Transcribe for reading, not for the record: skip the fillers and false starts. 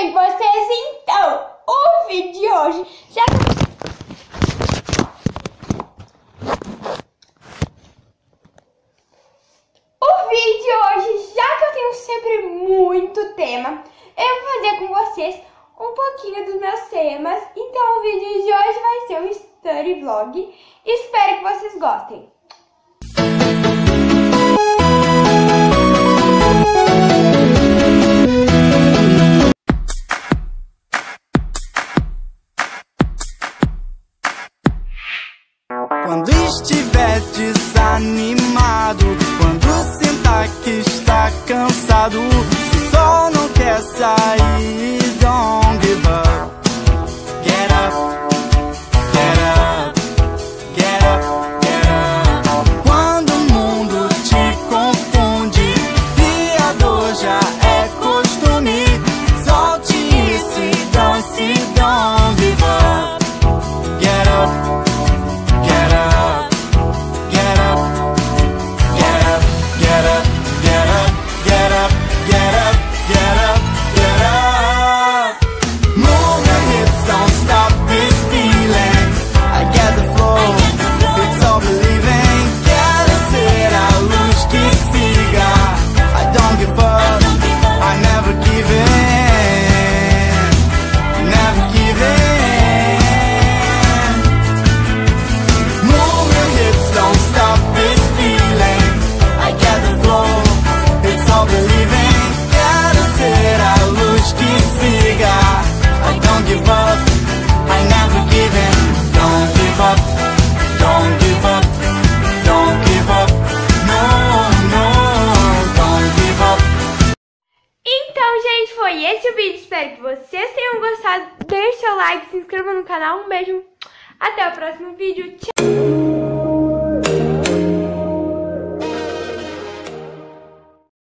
bem com vocês? Então, o vídeo de hoje já que eu tenho sempre muito tema, eu vou fazer com vocês um pouquinho dos meus temas. Então o vídeo de hoje vai ser um story vlog. Espero que vocês gostem. Quando estiver desanimado, quando sentar que está cansado, se o sol não quer sair, don't give up. Get up, get up, get up, get up. Quando o mundo te confunde e a dor já é costume, solte isso e dance, don't give up. Get up. Foi esse o vídeo, espero que vocês tenham gostado. Deixe seu like, se inscreva no canal. Um beijo, até o próximo vídeo. Tchau!